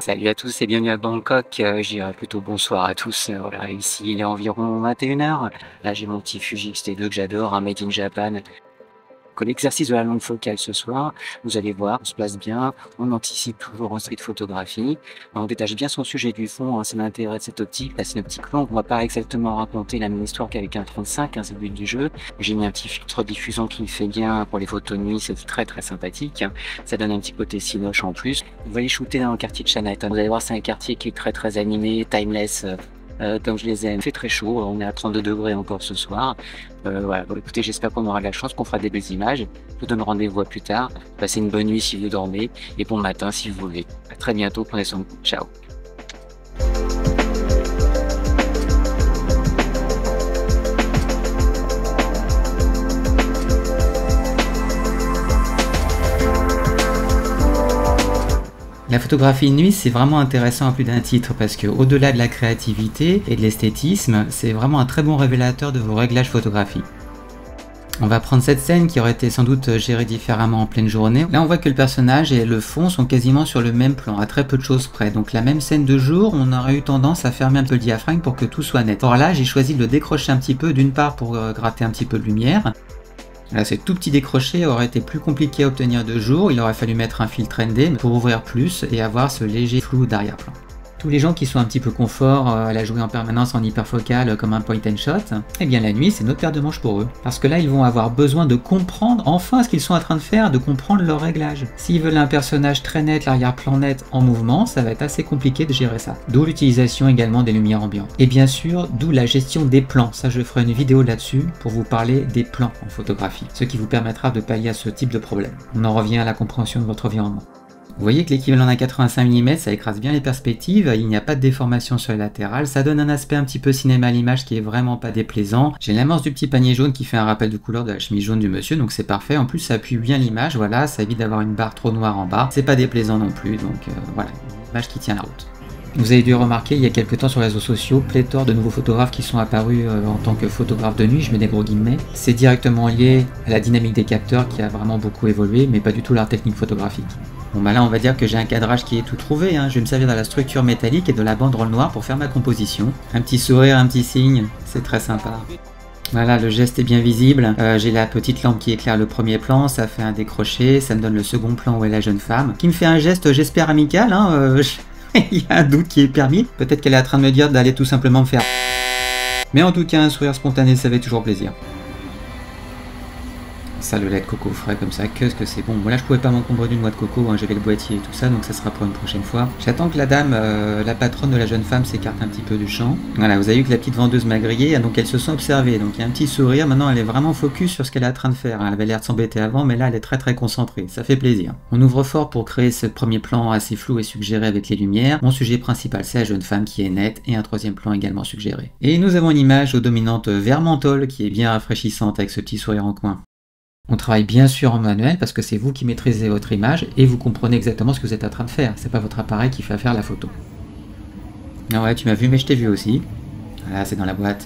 Salut à tous et bienvenue à Bangkok. Je dirais plutôt bonsoir à tous. Voilà, ici il est environ 21 h. Là j'ai mon petit Fuji X-T2 que j'adore, un Made in Japan. Que l'exercice de la longue focale ce soir, vous allez voir, on se place bien, on anticipe toujours en street photographie, on détache bien son sujet du fond, hein, c'est l'intérêt de cette optique. La synoptique longue, on va pas exactement raconter la même histoire qu'avec un 35, hein, c'est le but du jeu. J'ai mis un petit filtre diffusant qui le fait bien pour les photos de nuit, c'est très sympathique, hein. Ça donne un petit côté cinoche en plus. On va aller shooter dans le quartier de Chinatown. Vous allez voir, c'est un quartier qui est très animé, timeless. Comme je les aime. Il fait très chaud, on est à 32 degrés encore ce soir. Voilà, bon, écoutez, j'espère qu'on aura de la chance, qu'on fera des belles images. Je vous donne rendez-vous à plus tard. Passez une bonne nuit si vous dormez et bon matin si vous voulez. À très bientôt, prenez soin de vous. Ciao. La photographie de nuit, c'est vraiment intéressant à plus d'un titre parce que au-delà de la créativité et de l'esthétisme, c'est vraiment un très bon révélateur de vos réglages photographiques. On va prendre cette scène qui aurait été sans doute gérée différemment en pleine journée. Là, on voit que le personnage et le fond sont quasiment sur le même plan, à très peu de choses près. Donc la même scène de jour, on aurait eu tendance à fermer un peu le diaphragme pour que tout soit net. Or là, j'ai choisi de le décrocher un petit peu, d'une part pour gratter un petit peu de lumière. Là, ce tout petit décroché aurait été plus compliqué à obtenir de jour, il aurait fallu mettre un filtre ND pour ouvrir plus et avoir ce léger flou d'arrière-plan. Tous les gens qui sont un petit peu confort à la jouer en permanence en hyperfocale comme un point and shot, eh bien la nuit c'est notre paire de manches pour eux. Parce que là ils vont avoir besoin de comprendre enfin ce qu'ils sont en train de faire, de comprendre leur réglage. S'ils veulent un personnage très net, l'arrière-plan net en mouvement, ça va être assez compliqué de gérer ça. D'où l'utilisation également des lumières ambiantes. Et bien sûr, d'où la gestion des plans. Ça je ferai une vidéo là-dessus pour vous parler des plans en photographie. Ce qui vous permettra de pallier à ce type de problème. On en revient à la compréhension de votre environnement. Vous voyez que l'équivalent d'un 85 mm, ça écrase bien les perspectives, il n'y a pas de déformation sur les latérales, ça donne un aspect un petit peu cinéma à l'image qui est vraiment pas déplaisant. J'ai l'amorce du petit panier jaune qui fait un rappel de couleur de la chemise jaune du monsieur, donc c'est parfait. En plus ça appuie bien l'image, voilà, ça évite d'avoir une barre trop noire en bas. C'est pas déplaisant non plus, donc voilà, une image qui tient la route. Vous avez dû remarquer il y a quelques temps sur les réseaux sociaux, pléthore de nouveaux photographes qui sont apparus en tant que photographes de nuit, je mets des gros guillemets. C'est directement lié à la dynamique des capteurs qui a vraiment beaucoup évolué, mais pas du tout leur technique photographique. Bon bah là on va dire que j'ai un cadrage qui est tout trouvé, hein. Je vais me servir de la structure métallique et de la banderole noire pour faire ma composition. Un petit sourire, un petit signe, c'est très sympa. Voilà, le geste est bien visible. J'ai la petite lampe qui éclaire le premier plan, ça fait un décroché, ça me donne le second plan où est la jeune femme, qui me fait un geste, j'espère amical, hein, il y a un doute qui est permis. Peut-être qu'elle est en train de me dire d'aller tout simplement me faire... Mais en tout cas, un sourire spontané, ça fait toujours plaisir. Ça, le lait de coco frais comme ça, qu'est-ce que c'est bon. Voilà, je pouvais pas m'encombrer d'une noix de coco, hein, j'avais le boîtier et tout ça, donc ça sera pour une prochaine fois. J'attends que la dame, la patronne de la jeune femme, s'écarte un petit peu du champ. Voilà, vous avez vu que la petite vendeuse m'a grillé, donc elle se sent observée, donc il y a un petit sourire, maintenant elle est vraiment focus sur ce qu'elle est en train de faire. Elle avait l'air de s'embêter avant, mais là elle est très concentrée, ça fait plaisir. On ouvre fort pour créer ce premier plan assez flou et suggéré avec les lumières. Mon sujet principal c'est la jeune femme qui est nette, et un troisième plan également suggéré. Et nous avons une image aux dominantes vert menthol qui est bien rafraîchissante avec ce petit sourire en coin. On travaille bien sûr en manuel parce que c'est vous qui maîtrisez votre image et vous comprenez exactement ce que vous êtes en train de faire. C'est pas votre appareil qui fait faire la photo. Ah ouais, tu m'as vu mais je t'ai vu aussi. Voilà, c'est dans la boîte.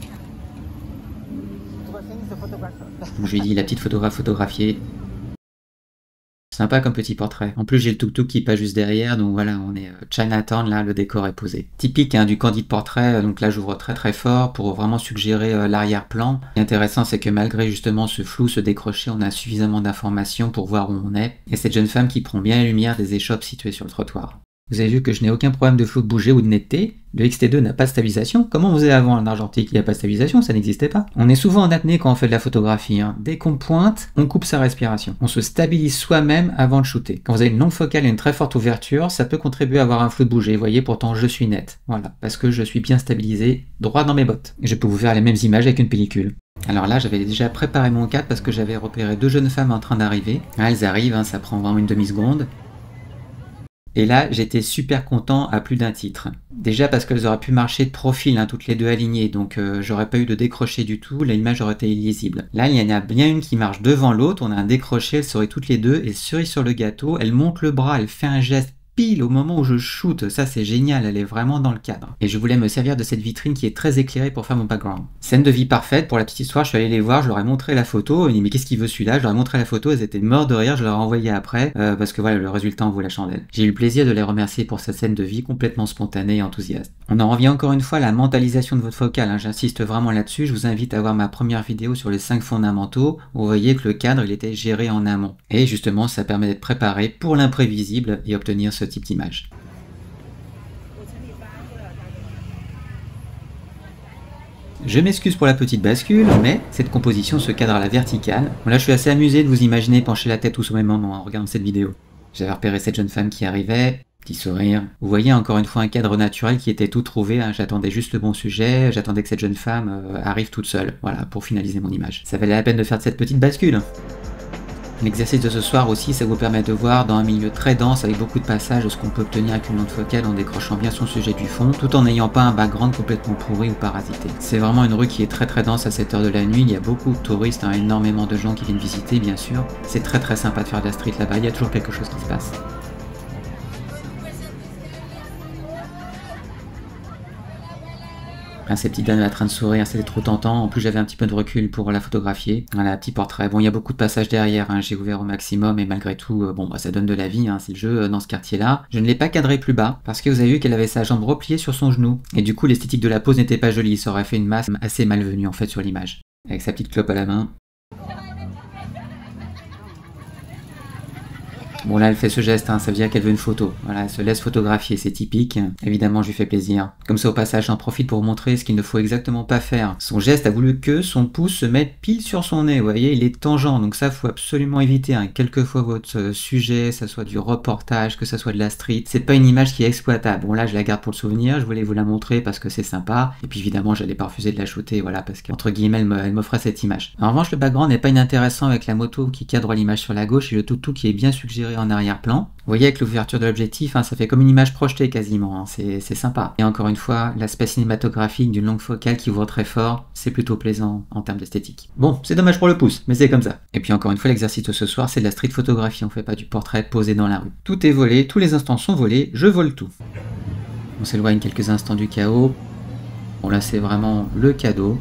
Je lui ai dit la petite photographe photographiée. Sympa comme petit portrait. En plus j'ai le tuk-tuk qui passe juste derrière, donc voilà, on est Chinatown, là le décor est posé. Typique hein, du candid portrait, donc là j'ouvre très fort pour vraiment suggérer l'arrière-plan. Ce qui est intéressant c'est que malgré justement ce flou, ce décroché, on a suffisamment d'informations pour voir où on est. Et cette jeune femme qui prend bien la lumière des échoppes situées sur le trottoir. Vous avez vu que je n'ai aucun problème de flou de bouger ou de netteté. Le X-T2 n'a pas de stabilisation. Comment on faisait avant en argentique? Il n'y a pas de stabilisation, ça n'existait pas. On est souvent en apnée quand on fait de la photographie. Hein. Dès qu'on pointe, on coupe sa respiration. On se stabilise soi-même avant de shooter. Quand vous avez une longue focale et une très forte ouverture, ça peut contribuer à avoir un flou de bouger. Vous voyez, pourtant je suis net. Voilà, parce que je suis bien stabilisé, droit dans mes bottes. Et je peux vous faire les mêmes images avec une pellicule. Alors là, j'avais déjà préparé mon cadre parce que j'avais repéré deux jeunes femmes en train d'arriver. Ah, elles arrivent, hein, ça prend vraiment une demi-seconde. Et là, j'étais super content à plus d'un titre. Déjà parce qu'elles auraient pu marcher de profil, hein, toutes les deux alignées, donc j'aurais pas eu de décroché du tout, l'image aurait été illisible. Là, il y en a bien une qui marche devant l'autre, on a un décroché, elles seraient toutes les deux, et cerise sur le gâteau, elle monte le bras, elle fait un geste pile au moment où je shoot. Ça c'est génial, elle est vraiment dans le cadre. Et je voulais me servir de cette vitrine qui est très éclairée pour faire mon background. Scène de vie parfaite, pour la petite histoire, je suis allé les voir, je leur ai montré la photo, ils m'ont dit mais qu'est-ce qu'il veut celui-là? Je leur ai montré la photo, elles étaient morts de rire, je leur ai envoyé après, parce que voilà, le résultat en vaut la chandelle. J'ai eu le plaisir de les remercier pour cette scène de vie complètement spontanée et enthousiaste. On en revient encore une fois à la mentalisation de votre focale, hein. J'insiste vraiment là-dessus, je vous invite à voir ma première vidéo sur les 5 fondamentaux, où vous voyez que le cadre il était géré en amont. Et justement, ça permet d'être préparé pour l'imprévisible et obtenir ce type d'image. Je m'excuse pour la petite bascule, mais cette composition se cadre à la verticale. Bon, là je suis assez amusé de vous imaginer pencher la tête tous au même moment en regardant cette vidéo. J'avais repéré cette jeune femme qui arrivait, petit sourire. Vous voyez encore une fois un cadre naturel qui était tout trouvé, hein. J'attendais juste le bon sujet, j'attendais que cette jeune femme arrive toute seule, voilà, pour finaliser mon image. Ça valait la peine de faire de cette petite bascule. L'exercice de ce soir aussi, ça vous permet de voir dans un milieu très dense avec beaucoup de passages ce qu'on peut obtenir avec une longue focale en décrochant bien son sujet du fond, tout en n'ayant pas un background complètement pourri ou parasité. C'est vraiment une rue qui est très dense à cette heure de la nuit, il y a beaucoup de touristes, hein, énormément de gens qui viennent visiter bien sûr. C'est très sympa de faire de la street là-bas, il y a toujours quelque chose qui se passe. Ces petites dames en train de sourire, c'était trop tentant. En plus, j'avais un petit peu de recul pour la photographier. Voilà, petit portrait. Bon, il y a beaucoup de passages derrière, hein. J'ai ouvert au maximum et malgré tout, bon, bah, ça donne de la vie, hein. C'est le jeu dans ce quartier-là. Je ne l'ai pas cadré plus bas parce que vous avez vu qu'elle avait sa jambe repliée sur son genou. Et du coup, l'esthétique de la pose n'était pas jolie. Ça aurait fait une masse assez malvenue en fait sur l'image. Avec sa petite clope à la main. Bon là elle fait ce geste, hein, ça veut dire qu'elle veut une photo. Voilà, elle se laisse photographier, c'est typique. Évidemment je lui fais plaisir. Comme ça au passage j'en profite pour vous montrer ce qu'il ne faut exactement pas faire. Son geste a voulu que son pouce se mette pile sur son nez, vous voyez, il est tangent, donc ça faut absolument éviter. Hein. Quelquefois votre sujet, ça soit du reportage, que ça soit de la street, c'est pas une image qui est exploitable. Bon là je la garde pour le souvenir, je voulais vous la montrer parce que c'est sympa. Et puis évidemment j'allais pas refuser de la shooter, voilà, parce qu'entre guillemets elle m'offrait cette image. En revanche le background n'est pas inintéressant avec la moto qui cadre l'image sur la gauche et le toutou qui est bien suggéré en arrière-plan. Vous voyez avec l'ouverture de l'objectif, hein, ça fait comme une image projetée quasiment, hein, c'est sympa. Et encore une fois, l'aspect cinématographique d'une longue focale qui ouvre très fort, c'est plutôt plaisant en termes d'esthétique. Bon, c'est dommage pour le pouce, mais c'est comme ça. Et puis encore une fois, l'exercice de ce soir, c'est de la street photographie, on fait pas du portrait posé dans la rue. Tout est volé, tous les instants sont volés, je vole tout. On s'éloigne quelques instants du chaos. Bon là c'est vraiment le cadeau.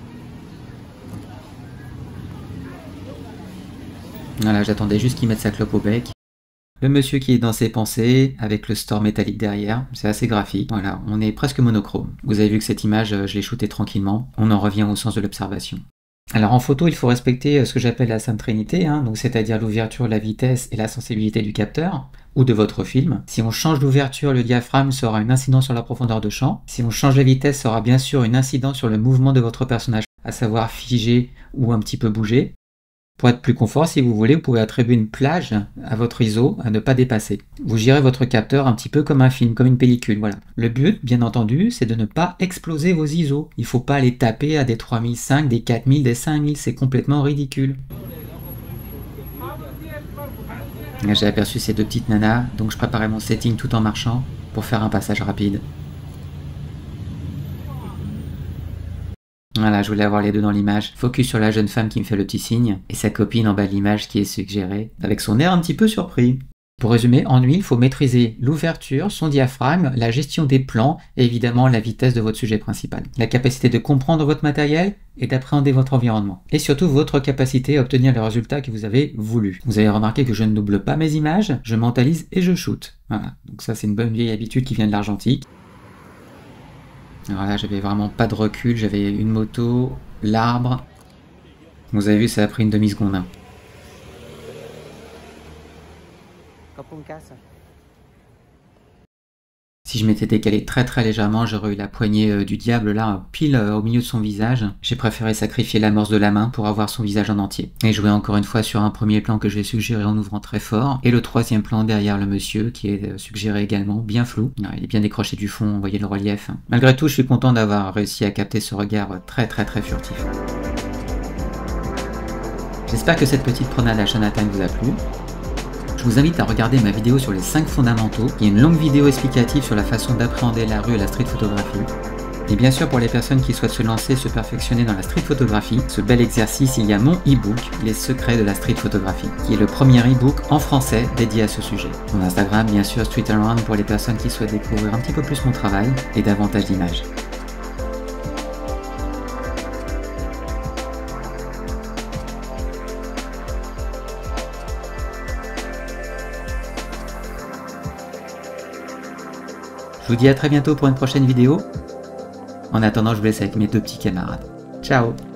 Voilà, j'attendais juste qu'il mette sa clope au bec. Le monsieur qui est dans ses pensées, avec le store métallique derrière, c'est assez graphique. Voilà, on est presque monochrome. Vous avez vu que cette image, je l'ai shootée tranquillement. On en revient au sens de l'observation. Alors en photo, il faut respecter ce que j'appelle la Sainte Trinité, hein, donc c'est-à-dire l'ouverture, la vitesse et la sensibilité du capteur, ou de votre film. Si on change l'ouverture, le diaphragme, ça aura une incidence sur la profondeur de champ. Si on change la vitesse, ça aura bien sûr une incidence sur le mouvement de votre personnage, à savoir figé ou un petit peu bouger. Pour être plus confort, si vous voulez, vous pouvez attribuer une plage à votre ISO à ne pas dépasser. Vous gérez votre capteur un petit peu comme un film, comme une pellicule, voilà. Le but, bien entendu, c'est de ne pas exploser vos ISO. Il ne faut pas les taper à des 3005, des 4000, des 5000, c'est complètement ridicule. J'ai aperçu ces deux petites nanas, donc je préparais mon setting tout en marchant pour faire un passage rapide. Voilà, je voulais avoir les deux dans l'image. Focus sur la jeune femme qui me fait le petit signe, et sa copine en bas de l'image qui est suggérée, avec son air un petit peu surpris. Pour résumer, en huile, il faut maîtriser l'ouverture, son diaphragme, la gestion des plans, et évidemment la vitesse de votre sujet principal. La capacité de comprendre votre matériel et d'appréhender votre environnement. Et surtout votre capacité à obtenir le résultat que vous avez voulu. Vous avez remarqué que je ne double pas mes images, je mentalise et je shoot. Voilà, donc ça c'est une bonne vieille habitude qui vient de l'argentique. Alors là, j'avais vraiment pas de recul, j'avais une moto, l'arbre. Vous avez vu, ça a pris une demi-seconde. Hein. Si je m'étais décalé très légèrement, j'aurais eu la poignée du diable là, pile au milieu de son visage. J'ai préféré sacrifier l'amorce de la main pour avoir son visage en entier. Et jouer encore une fois sur un premier plan que je vais suggérer en ouvrant très fort. Et le troisième plan derrière le monsieur qui est suggéré également, bien flou. Il est bien décroché du fond, vous voyez le relief. Malgré tout, je suis content d'avoir réussi à capter ce regard très furtif. J'espère que cette petite promenade à Chinatown vous a plu. Je vous invite à regarder ma vidéo sur les 5 fondamentaux. Il y a une longue vidéo explicative sur la façon d'appréhender la rue et la street photographie. Et bien sûr, pour les personnes qui souhaitent se lancer et se perfectionner dans la street photographie, ce bel exercice, il y a mon e-book, Les secrets de la street photographie, qui est le premier e-book en français dédié à ce sujet. Mon Instagram, bien sûr, Street Around pour les personnes qui souhaitent découvrir un petit peu plus mon travail et davantage d'images. Je vous dis à très bientôt pour une prochaine vidéo. En attendant, je vous laisse avec mes deux petits camarades. Ciao!